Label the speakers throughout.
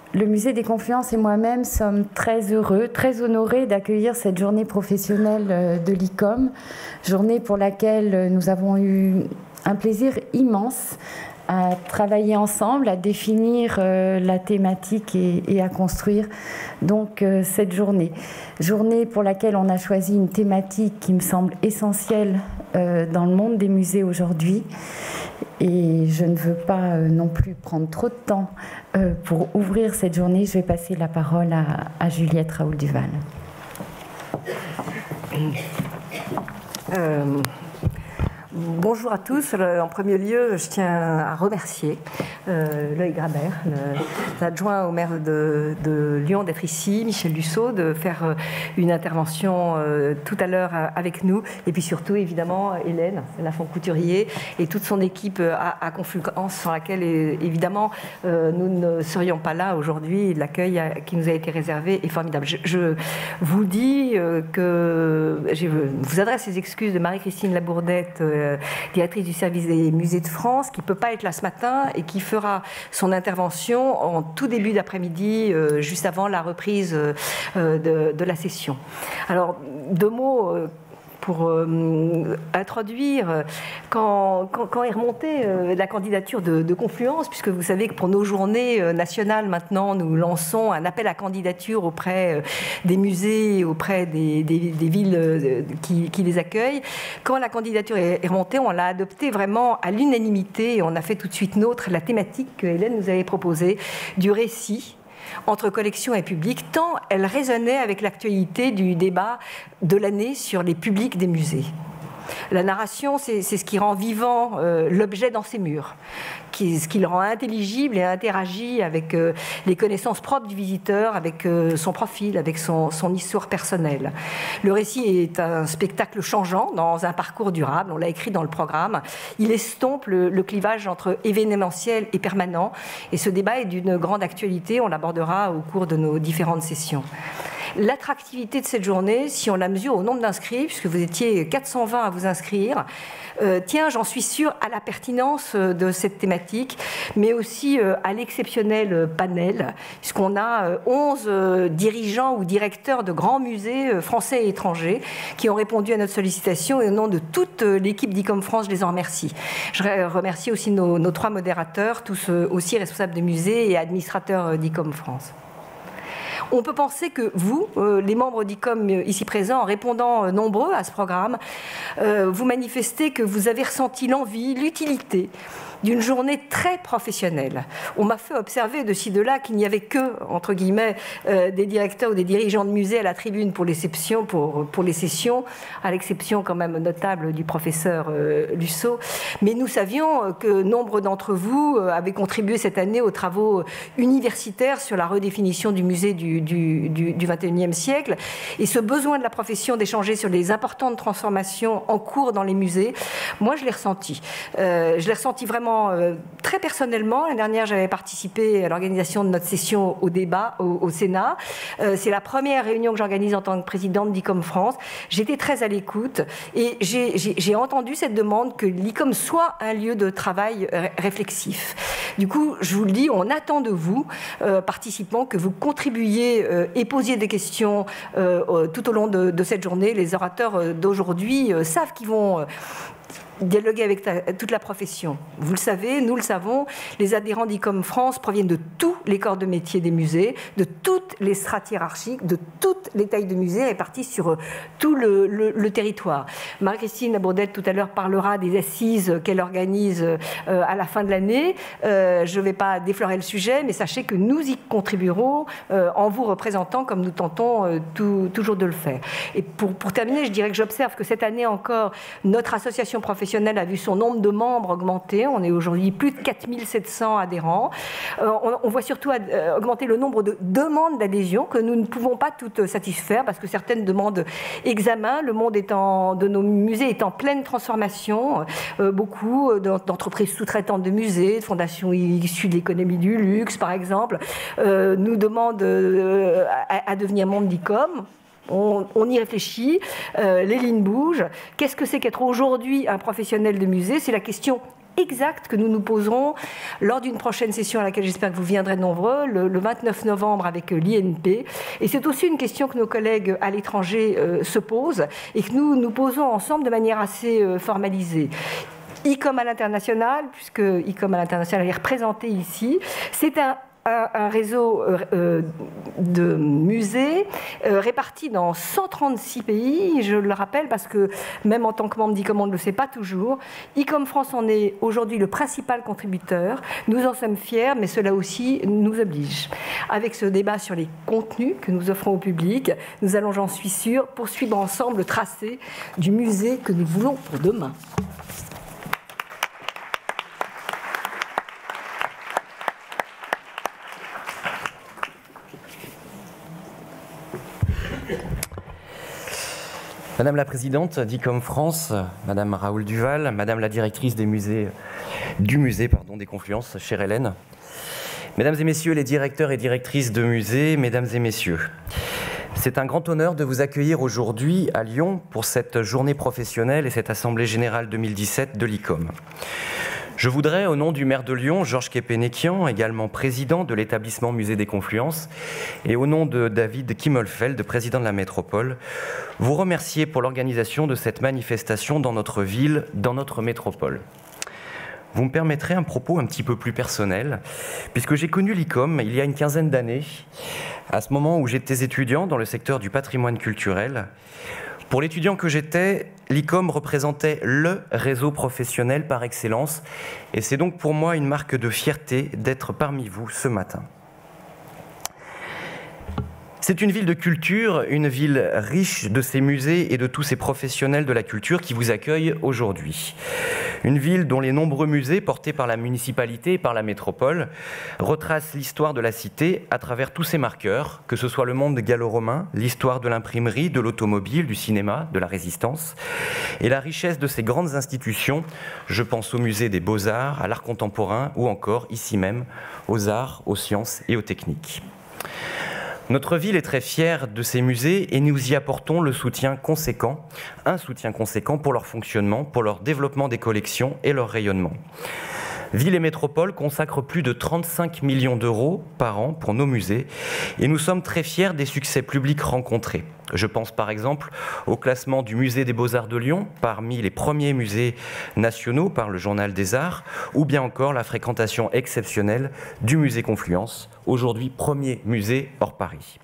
Speaker 1: Le Musée des Confluences et moi-même sommes très heureux, très honorés d'accueillir cette journée professionnelle de l'ICOM, journée pour laquelle nous avons eu un plaisir immense à travailler ensemble, à définir la thématique et à construire donc cette journée. Journée pour laquelle on a choisi une thématique qui me semble essentielle dans le monde des musées aujourd'hui. Et je ne veux pas non plus prendre trop de temps pour ouvrir cette journée. Je vais passer la parole à Juliette Raoul-Duval.
Speaker 2: Bonjour à tous. En premier lieu, je tiens à remercier Loïc Grabert, l'adjoint au maire de Lyon, d'être ici, Michel Dussault, de faire une intervention tout à l'heure avec nous, et puis surtout, évidemment, Hélène Lafont Couturier et toute son équipe à Confluence, sans laquelle, évidemment, nous ne serions pas là aujourd'hui. L'accueil qui nous a été réservé est formidable. Je vous dis que je vous adresse les excuses de Marie-Christine Labourdette, directrice du service des musées de France, qui ne peut pas être là ce matin et qui fera son intervention en tout début d'après-midi, juste avant la reprise de la session. Alors, deux mots pour introduire, quand est remontée la candidature de Confluence, puisque vous savez que pour nos journées nationales, maintenant, nous lançons un appel à candidature auprès des musées, auprès des villes qui les accueillent. Quand la candidature est remontée, on l'a adoptée vraiment à l'unanimité et on a fait tout de suite nôtre la thématique que Hélène nous avait proposée du récit entre collection et public, tant elle résonnait avec l'actualité du débat de l'année sur les publics des musées. La narration, c'est ce qui rend vivant l'objet dans ses murs, ce qui le rend intelligible et interagit avec les connaissances propres du visiteur, avec son profil, avec son histoire personnelle. Le récit est un spectacle changeant dans un parcours durable, on l'a écrit dans le programme. Il estompe le clivage entre événementiel et permanent, et ce débat est d'une grande actualité, on l'abordera au cours de nos différentes sessions. L'attractivité de cette journée, si on la mesure au nombre d'inscrits, puisque vous étiez 420 à vous inscrire, tient, j'en suis sûre, à la pertinence de cette thématique, mais aussi à l'exceptionnel panel, puisqu'on a 11 dirigeants ou directeurs de grands musées français et étrangers qui ont répondu à notre sollicitation, et au nom de toute l'équipe d'ICOM France, je les en remercie. Je remercie aussi nos 3 modérateurs, tous aussi responsables des musées et administrateurs d'ICOM France. On peut penser que vous, les membres d'ICOM ici présents, en répondant nombreux à ce programme, vous manifestez que vous avez ressenti l'envie, l'utilité d'une journée très professionnelle. On m'a fait observer de ci, de là qu'il n'y avait que, entre guillemets, des directeurs ou des dirigeants de musées à la tribune pour les sessions, à l'exception quand même notable du professeur Dussault. Mais nous savions que nombre d'entre vous avaient contribué cette année aux travaux universitaires sur la redéfinition du musée du XXIe siècle. Et ce besoin de la profession d'échanger sur les importantes transformations en cours dans les musées, moi je l'ai ressenti. Je l'ai ressenti vraiment très personnellement. L'année dernière, j'avais participé à l'organisation de notre session au débat au Sénat. C'est la première réunion que j'organise en tant que présidente d'ICOM France. J'étais très à l'écoute et j'ai entendu cette demande que l'ICOM soit un lieu de travail réflexif. Du coup, je vous le dis, on attend de vous, participants, que vous contribuiez et posiez des questions tout au long de cette journée. Les orateurs d'aujourd'hui savent qu'ils vont dialoguer avec toute la profession. Vous le savez, nous le savons, les adhérents d'ICOM France proviennent de tous les corps de métier des musées, de toutes les strates hiérarchiques, de toutes les tailles de musées réparties sur tout le territoire. Marie-Christine Labourdette, tout à l'heure, parlera des assises qu'elle organise à la fin de l'année. Je ne vais pas déflorer le sujet, mais sachez que nous y contribuerons en vous représentant comme nous tentons toujours de le faire. Et pour terminer, je dirais que j'observe que cette année encore, notre association professionnelle a vu son nombre de membres augmenter. On est aujourd'hui plus de 4700 adhérents. On voit surtout augmenter le nombre de demandes d'adhésion que nous ne pouvons pas toutes satisfaire parce que certaines demandent examen. Le monde de nos musées est en pleine transformation. Beaucoup d'entreprises sous-traitantes de musées, de fondations issues de l'économie du luxe, par exemple, nous demandent à devenir membres d'ICOM. On y réfléchit, les lignes bougent. Qu'est-ce que c'est qu'être aujourd'hui un professionnel de musée? C'est la question exacte que nous nous poserons lors d'une prochaine session à laquelle j'espère que vous viendrez nombreux, le 29 novembre avec l'INP. Et c'est aussi une question que nos collègues à l'étranger se posent et que nous nous posons ensemble de manière assez formalisée. ICOM à l'international, puisque ICOM à l'international est représenté ici, c'est un réseau de musées répartis dans 136 pays, je le rappelle parce que même en tant que membre d'ICOM, on ne le sait pas toujours. ICOM France en est aujourd'hui le principal contributeur. Nous en sommes fiers, mais cela aussi nous oblige. Avec ce débat sur les contenus que nous offrons au public, nous allons, j'en suis sûre, poursuivre ensemble le tracé du musée que nous voulons pour demain.
Speaker 3: Madame la présidente d'ICOM France, Madame Raoul Duval, Madame la directrice du musée des Confluences, chère Hélène, Mesdames et Messieurs les directeurs et directrices de musées, Mesdames et Messieurs, c'est un grand honneur de vous accueillir aujourd'hui à Lyon pour cette journée professionnelle et cette Assemblée générale 2017 de l'ICOM. Je voudrais, au nom du maire de Lyon, Georges Kepenekian, également président de l'établissement Musée des Confluences, et au nom de David Kimmelfeld, président de la métropole, vous remercier pour l'organisation de cette manifestation dans notre ville, dans notre métropole. Vous me permettrez un propos un petit peu plus personnel, puisque j'ai connu l'ICOM il y a une quinzaine d'années, à ce moment où j'étais étudiant dans le secteur du patrimoine culturel. Pour l'étudiant que j'étais, l'ICOM représentait le réseau professionnel par excellence, et c'est donc pour moi une marque de fierté d'être parmi vous ce matin. C'est une ville de culture, une ville riche de ses musées et de tous ces professionnels de la culture qui vous accueillent aujourd'hui. Une ville dont les nombreux musées portés par la municipalité et par la métropole retracent l'histoire de la cité à travers tous ses marqueurs, que ce soit le monde gallo-romain, l'histoire de l'imprimerie, de l'automobile, du cinéma, de la résistance, et la richesse de ces grandes institutions, je pense au musée des Beaux-Arts, à l'art contemporain ou encore, ici même, aux arts, aux sciences et aux techniques. Notre ville est très fière de ces musées et nous y apportons le soutien conséquent, un soutien conséquent pour leur fonctionnement, pour leur développement des collections et leur rayonnement. Ville et métropole consacrent plus de 35 millions d'euros par an pour nos musées et nous sommes très fiers des succès publics rencontrés. Je pense par exemple au classement du Musée des Beaux-Arts de Lyon parmi les premiers musées nationaux par le Journal des Arts ou bien encore la fréquentation exceptionnelle du Musée Confluence, aujourd'hui premier musée hors Paris.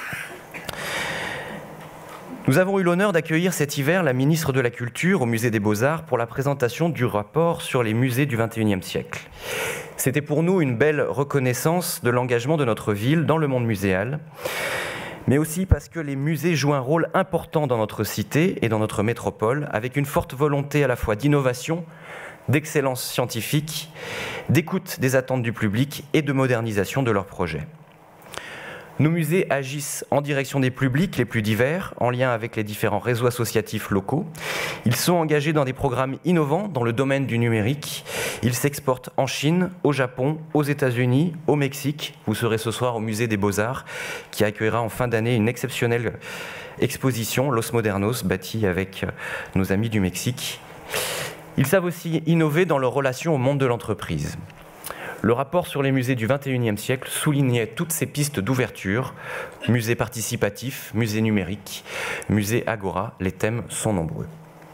Speaker 3: Nous avons eu l'honneur d'accueillir cet hiver la ministre de la Culture au Musée des Beaux-Arts pour la présentation du rapport sur les musées du XXIe siècle. C'était pour nous une belle reconnaissance de l'engagement de notre ville dans le monde muséal, mais aussi parce que les musées jouent un rôle important dans notre cité et dans notre métropole, avec une forte volonté à la fois d'innovation, d'excellence scientifique, d'écoute des attentes du public et de modernisation de leurs projets. Nos musées agissent en direction des publics les plus divers, en lien avec les différents réseaux associatifs locaux. Ils sont engagés dans des programmes innovants dans le domaine du numérique. Ils s'exportent en Chine, au Japon, aux États-Unis, au Mexique. Vous serez ce soir au Musée des Beaux-Arts, qui accueillera en fin d'année une exceptionnelle exposition, Los Modernos, bâtie avec nos amis du Mexique. Ils savent aussi innover dans leur relation au monde de l'entreprise. Le rapport sur les musées du XXIe siècle soulignait toutes ces pistes d'ouverture, musées participatifs, musées numériques, musées Agora, les thèmes sont nombreux.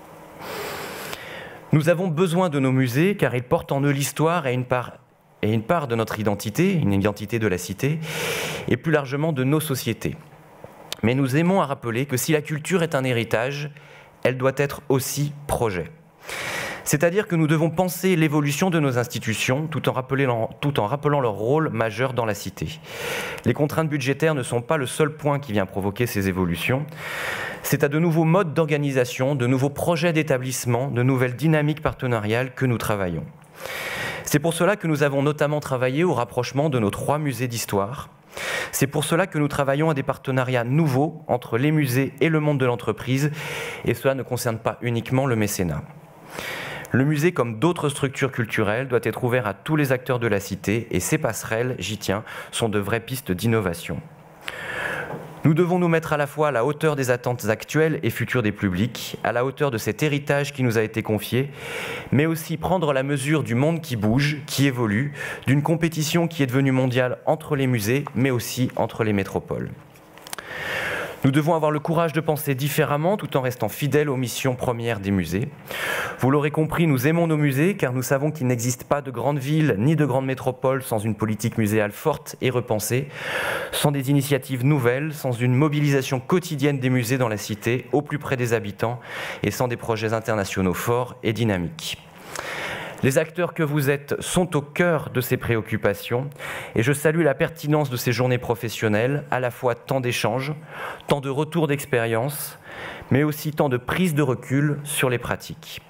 Speaker 3: Nous avons besoin de nos musées car ils portent en eux l'histoire et une part de notre identité, une identité de la cité, et plus largement de nos sociétés. Mais nous aimons à rappeler que si la culture est un héritage, elle doit être aussi projet. C'est-à-dire que nous devons penser l'évolution de nos institutions tout en rappelant leur rôle majeur dans la cité. Les contraintes budgétaires ne sont pas le seul point qui vient provoquer ces évolutions. C'est à de nouveaux modes d'organisation, de nouveaux projets d'établissement, de nouvelles dynamiques partenariales que nous travaillons. C'est pour cela que nous avons notamment travaillé au rapprochement de nos 3 musées d'histoire. C'est pour cela que nous travaillons à des partenariats nouveaux entre les musées et le monde de l'entreprise, et cela ne concerne pas uniquement le mécénat. Le musée, comme d'autres structures culturelles, doit être ouvert à tous les acteurs de la cité et ces passerelles, j'y tiens, sont de vraies pistes d'innovation. Nous devons nous mettre à la fois à la hauteur des attentes actuelles et futures des publics, à la hauteur de cet héritage qui nous a été confié, mais aussi prendre la mesure du monde qui bouge, qui évolue, d'une compétition qui est devenue mondiale entre les musées, mais aussi entre les métropoles. Nous devons avoir le courage de penser différemment tout en restant fidèles aux missions premières des musées. Vous l'aurez compris, nous aimons nos musées car nous savons qu'il n'existe pas de grande ville ni de grande métropole sans une politique muséale forte et repensée, sans des initiatives nouvelles, sans une mobilisation quotidienne des musées dans la cité, au plus près des habitants et sans des projets internationaux forts et dynamiques. Les acteurs que vous êtes sont au cœur de ces préoccupations et je salue la pertinence de ces journées professionnelles, à la fois tant d'échanges, tant de retours d'expérience, mais aussi tant de prise de recul sur les pratiques.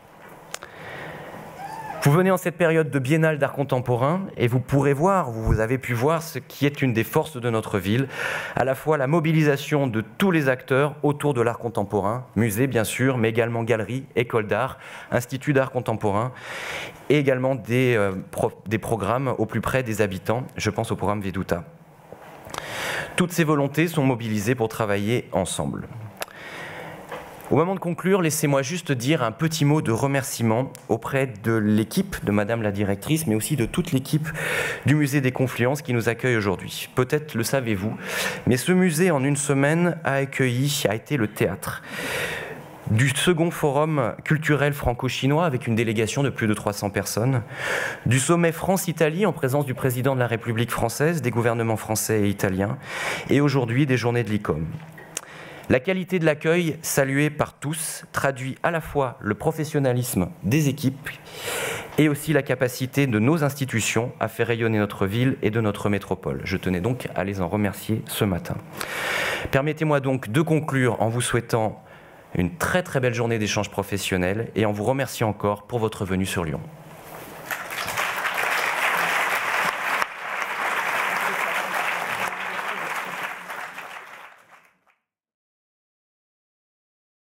Speaker 3: Vous venez en cette période de biennale d'art contemporain et vous pourrez voir, vous avez pu voir ce qui est une des forces de notre ville, à la fois la mobilisation de tous les acteurs autour de l'art contemporain, musées bien sûr, mais également galeries, écoles d'art, instituts d'art contemporain, et également des programmes au plus près des habitants, je pense au programme Veduta. Toutes ces volontés sont mobilisées pour travailler ensemble. Au moment de conclure, laissez-moi juste dire un petit mot de remerciement auprès de l'équipe de Madame la directrice, mais aussi de toute l'équipe du Musée des Confluences qui nous accueille aujourd'hui. Peut-être le savez-vous, mais ce musée, en une semaine, a été le théâtre du second forum culturel franco-chinois avec une délégation de plus de 300 personnes, du sommet France-Italie en présence du président de la République française, des gouvernements français et italiens, et aujourd'hui des journées de l'ICOM. La qualité de l'accueil, saluée par tous, traduit à la fois le professionnalisme des équipes et aussi la capacité de nos institutions à faire rayonner notre ville et de notre métropole. Je tenais donc à les en remercier ce matin. Permettez-moi donc de conclure en vous souhaitant une très très belle journée d'échanges professionnels et en vous remerciant encore pour votre venue sur Lyon.